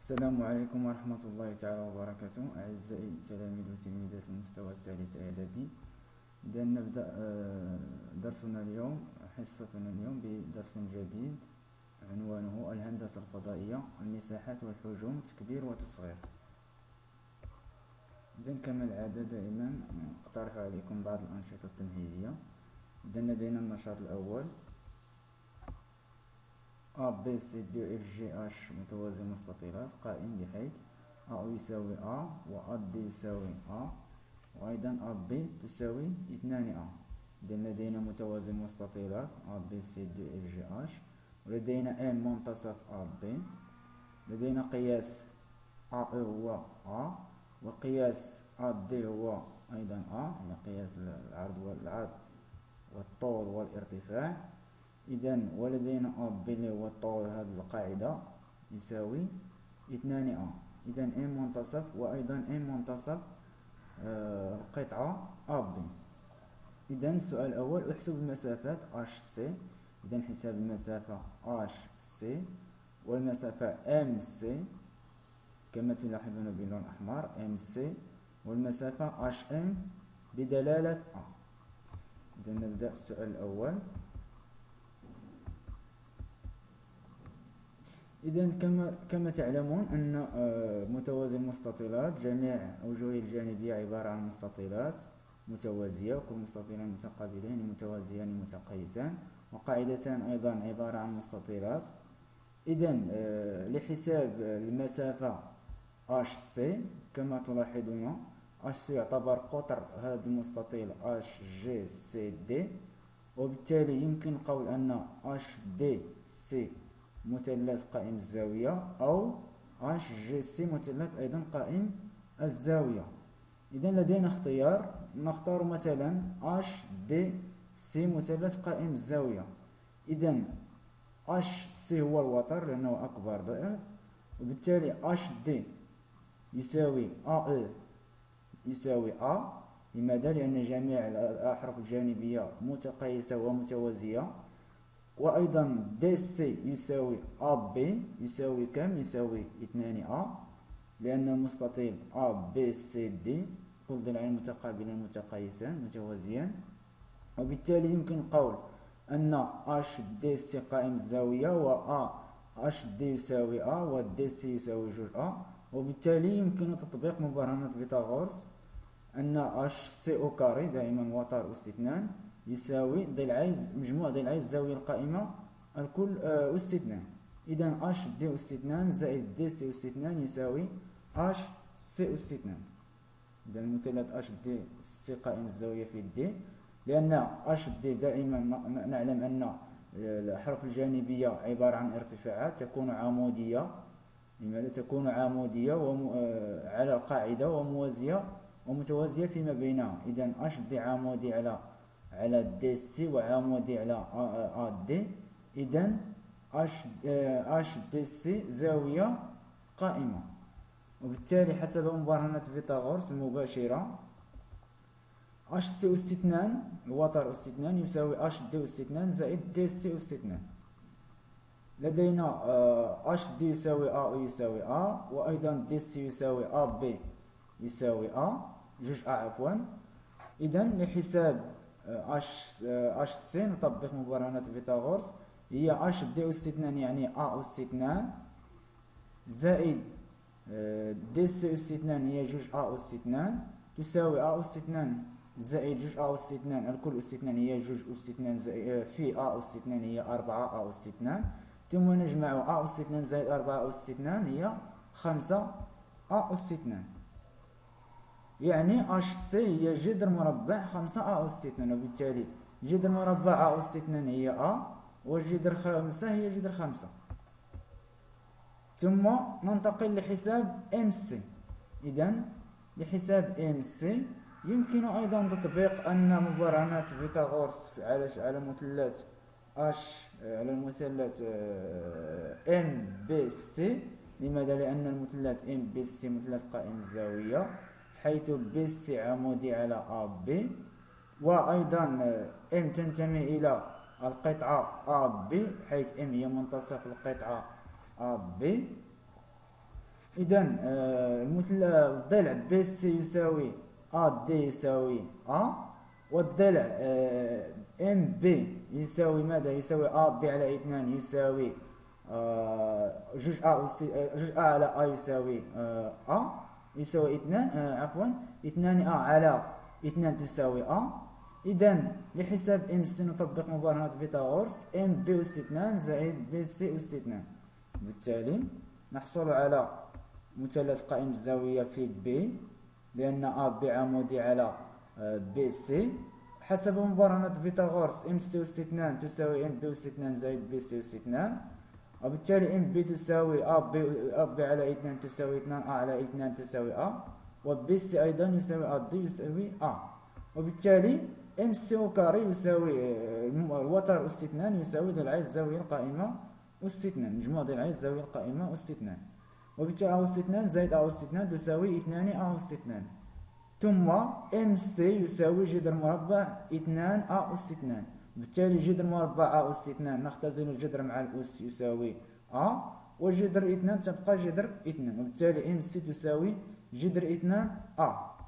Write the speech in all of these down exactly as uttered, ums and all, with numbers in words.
السلام عليكم ورحمة الله تعالى وبركاته. أعزائي تلاميذ وتلميذات المستوى الثالث إعدادي. إذا نبدأ آه، درسنا اليوم، حصتنا اليوم بدرس جديد عنوانه الهندسة الفضائية، المساحات والحجوم، تكبير وتصغير. إذا كما العادة دائما أقترح عليكم بعض الأنشطة التمهيدية. إذا لدينا النشاط الأول: A B C D F G H متوازي مستطيلات قائم بحيث A يساوي A و A D يساوي A، وأيضا A B تساوي اثنان A. إذا لدينا متوازي مستطيلات A B C D F G H، ولدينا M منتصف A B، لدينا قياس A E هو A، وقياس A D هو أيضا A، يعني قياس العرض والعرض والطول والارتفاع. إذا ولدينا أ بي اللي هو طول هذه القاعدة يساوي اثنان أ. إذا ام منتصف وأيضا ام منتصف آه القطعة أ بي. إذا السؤال الأول: احسب المسافات اش سي. إذا حساب المسافة اش سي والمسافة ام سي كما تلاحظون باللون الأحمر ام سي، والمسافة اش ام بدلالة أ. إذا نبدأ السؤال الأول. إذا كما كما تعلمون أن متوازي المستطيلات جميع أوجهه الجانبية عبارة عن مستطيلات متوازية، وكل مستطيلان متقابلين متوازيان متقايسان، وقاعدتان أيضا عبارة عن مستطيلات. إذا لحساب المسافة اش سي كما تلاحظون اش سي يعتبر قطر هذا المستطيل اش جي سي دي، وبالتالي يمكن قول أن اش دي سي مثلث قائم الزاوية، أو اش جي سي مثلث أيضا قائم الزاوية. إذا لدينا اختيار، نختار مثلا اش دي سي مثلث قائم الزاوية. إذا اش سي هو الوتر لأنه أكبر ضلع، وبالتالي اش دي يساوي ا اي يساوي ا. لماذا؟ لأن جميع الأحرف الجانبية متقايسة ومتوازية. وأيضا دي سي يساوي أ بي يساوي كم؟ يساوي اثنان أ، لأن المستطيل أ بي سي دي كل ضلعين متقابلين متقايسان متوازيان، وبالتالي يمكن قول أن اش دي سي قائم الزاوية و أ اش دي يساوي أ و دي سي يساوي جوج أ، وبالتالي يمكن تطبيق مبرهنة فيثاغورس أن اش سي أو كاري دائما وتر أس اثنان يساوي ضلعي مجموع ضلعي الزاوية القائمة الكل أس اثنان. إذا اش دي أس اثنان زائد دي سي أس اثنان يساوي اش سي أس اثنان. إذا المثلث اش دي سي قائم الزاوية في دي، لأن اش دي دائما نعلم أن الأحرف الجانبية عبارة عن ارتفاعات تكون عمودية. لماذا تكون عمودية على القاعدة وموازية ومتوازية فيما بينها؟ إذا اش دي عمودي على على دي سي وعمودي على ا دي. إذا اش اش دي سي زاوية قائمة، وبالتالي حسب مبرهنة فيثاغورس المباشرة اش سي أس اثنان الوتر أس اثنان يساوي اش دي أس اثنان زائد دي سي أس اثنان. لدينا اش دي يساوي ا او يساوي ا، وأيضا دي سي يساوي ا بي يساوي ا جوج ا عفوا. إذا لحساب اش اش سي نطبق مبرهنة فيثاغورس، هي اش دي أس اثنان يعني ا أس اثنان زائد دي سي أس اثنان هي جوج ا أس اثنان تساوي ا أس اثنان زائد جوج ا أس اثنان الكل أس اثنان هي جوج أس اثنان في ا أس اثنان هي أربعة ا أس اثنان، ثم نجمع ا أس اثنان زائد أربعة أس اثنان هي خمسة ا أس اثنان. يعني اش سي هي جذر مربع خمسة ا أس اثنان، وبالتالي جذر مربع ا أس اثنان هي ا، وجذر خمسة هي جذر خمسة. ثم ننتقل لحساب ام سي. إذا لحساب ام سي يمكن أيضا تطبيق أن مبرهنة فيثاغورس على على مثلث اش على المثلث ام بي سي. لماذا؟ لأن المثلث ام بي سي مثلث قائم الزاوية، حيث بي سي عمودي على ا بي، وأيضا ام تنتمي إلى القطعة ا بي، حيث ام هي منتصف القطعة ا بي. إذا المثلث الضلع بي سي يساوي أ دي يساوي أ، والضلع ام بي يساوي ماذا؟ يساوي أ بي على اثنان يساوي جوج أ جوج أ على أ يساوي أ يساوي اثنان، عفوا اثنان أ على اثنان تساوي أ. إذا لحساب ام سي نطبق مبارهة فيثاغورس، ام بي أس اثنان زائد بي سي أس اثنان، بالتالي نحصل على مثلث قائم الزاوية في بي، لأن أ بي عمودي على بي سي. حسب مبارهة فيثاغورس ام سي أس اثنان تساوي ام بي أس اثنان زائد بي سي أس اثنان، وبالتالي ام بي تساوي أ بي, أ بي على اثنان تساوي اثنان، أ على اثنان تساوي أ، وبي سي أيضا يساوي أ دي يساوي أ. وبالتالي ام سي او كاري يساوي الوتر أس اثنان يساوي ضلعي الزاوية القائمة أس اثنان، مجموع ضلعي الزاوية القائمة أس اثنان، وبالتالي أ أس اثنان زائد أ أس اثنان تساوي اثنان أ أس اثنان، ثم ام سي يساوي جذر مربع اثنان أ أس اثنان، بالتالي جذر مربع أ أس اثنان نختزل الجذر مع الأس يساوي أ، وجذر اثنان تبقى جذر اثنان، وبالتالي ام سي تساوي جذر اثنان أ.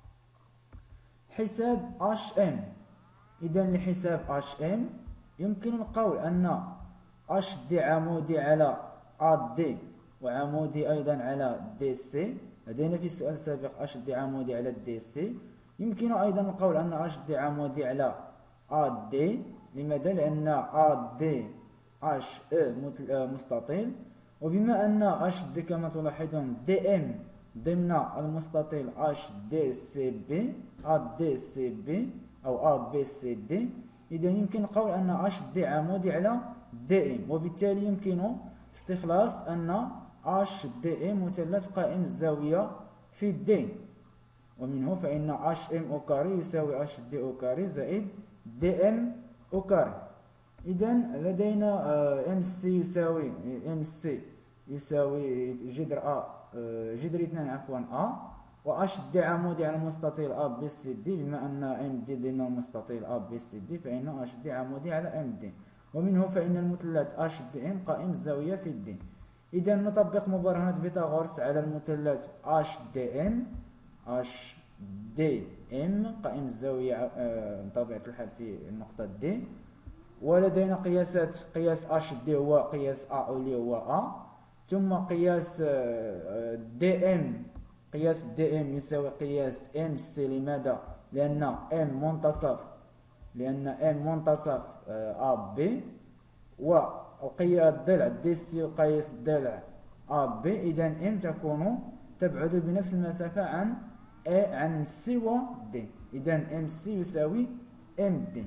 حساب اش ام، إذا لحساب اش ام يمكن القول أن اش دي عمودي على أ دي وعمودي أيضا على دي سي، لدينا في السؤال السابق اش دي عمودي على دي سي. يمكن أيضا القول أن اش دي عمودي على أ دي، لماذا؟ لأن أ دي اش او مستطيل، وبما أن اش دي كما تلاحظون دي ام ضمن المستطيل اش دي سي بي أ دي سي بي أو أ بي سي دي، إذا يمكن القول أن اش دي عمودي على دي ام، وبالتالي يمكن استخلاص أن اش دي ام مثلث قائم الزاوية في دي، ومنه فإن اش ام او كاري يساوي اش دي او كاري زائد دي ام او كاري. إذا لدينا ام سي يساوي ام سي يساوي جذر أ جذر اثنان عفوا أ، واش دي عمودي على المستطيل أ بي سي دي، بما أن ام دي ضمن المستطيل أ بي سي دي فإن اش دي عمودي على ام دي، ومنه فإن المثلث اش دي ام قائم الزاوية في دي. إذا نطبق مبارهة فيثاغورس على المثلث اش دي ام، اش دي ام قائم الزاوية بطبيعة الحال في النقطة دي، ولدينا قياسات، قياس اش دي هو قياس أ اللي هو أ، ثم قياس دي ام، قياس دي ام يساوي قياس ام سي. لماذا؟ لأن ام منتصف، لأن ام منتصف أ بي، والقياس الضلع دي سي يقيس الضلع أ بي، إذا ام تكون تبعد بنفس المسافة عن A عن سي و دي، إذا ام سي يساوي ام دي.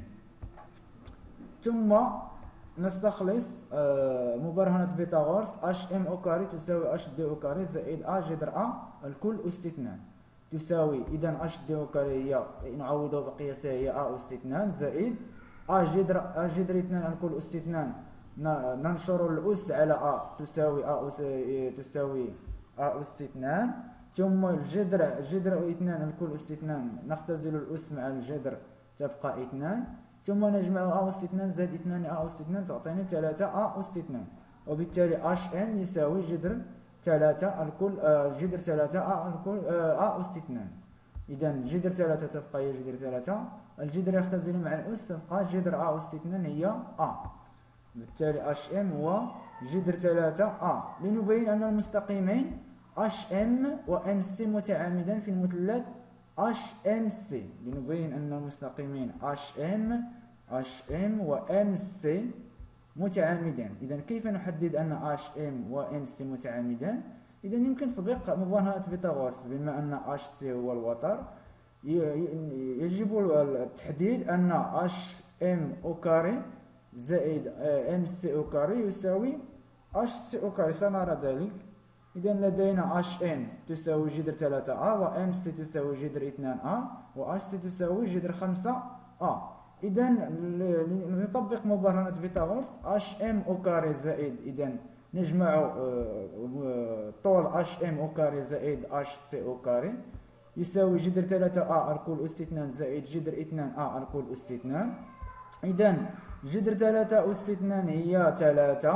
ثم نستخلص مبرهنة فيثاغورس اش ام او كاري تساوي اش دي او كاري زائد ا جذر ا الكل اس اثنان تساوي، اذا اش دي او كاري هي نعوض بقياسها هي ا اس اثنان زائد ا جذر ا جذر اثنان الكل اس اثنان، ننشر الاس على ا تساوي ا اس تساوي ا اس اثنان، ثم الجذر جذر اثنان الكل اس اثنان نختزل الاس مع الجذر تبقى اثنان، ثم نجمع أ أس اثنان زائد اثنان أ أس اثنان تعطيني ثلاثة أ أس اثنان، وبالتالي اش ام يساوي جذر ثلاثة الكل جذر ثلاثة أ الكل أ أس اثنان. إذا جذر ثلاثة تبقى هي جذر ثلاثة، الجذر يختزل مع الأس تبقى جذر أ أس اثنان هي أ، بالتالي اش ام هو جذر ثلاثة أ. لنبين أن المستقيمين اش ام و ام سي متعامدان في المثلث اش ام سي، لنبين أن المستقيمين اش ام اش ام و ام سي متعامدان. إذا كيف نحدد أن اش ام و ام سي متعامدان؟ إذا يمكن تطبيق مبرهنة فيثاغورس، بما أن اش سي هو الوتر يجب التحديد أن اش ام او كاري زائد ام سي او كاري يساوي اش سي او كاري، سنرى ذلك. إذا لدينا اش ام تساوي جذر ثلاثة أ، و ام سي تساوي جذر اثنان أ، و اش سي تساوي جذر خمسة أ. إذا نطبق مبرهنة فيثاغورس اش ام او كاري زائد، إذا نجمع طول اش ام او كاري زائد اش سي او كاري يساوي جذر ثلاثة أ الكل أس اثنان زائد جذر اثنان أ الكل أس اثنان. إذا جذر ثلاثة أس اثنان هي ثلاثة،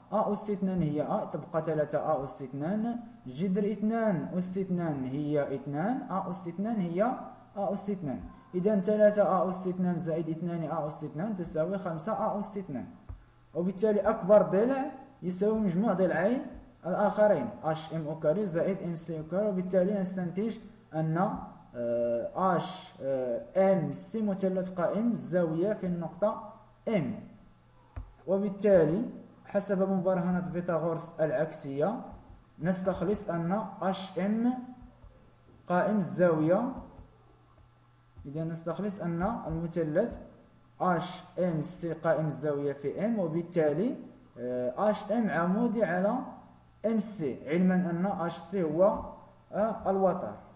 أ أس اثنان هي أ، تبقى ثلاثة أ أس اثنان، جذر اثنان أس اثنان هي اثنان، أ أس اثنان هي أ أس اثنان. إذا ثلاثة أ أس اثنان زائد اثنان أ أس اثنان تساوي خمسة أ أس اثنان. وبالتالي أكبر ضلع يساوي مجموع ضلعين الآخرين اش ام او كاري زائد ام سي او كاري. وبالتالي نستنتج أن اش ام سي مثلث قائم الزاوية في النقطة ام. وبالتالي حسب مبرهنة فيثاغورس العكسية نستخلص أن اش ام قائم الزاوية. إذا نستخلص أن المثلث اش ام سي قائم الزاوية في ام، وبالتالي اش ام عمودي على ام سي، علما أن اش سي هو الوتر.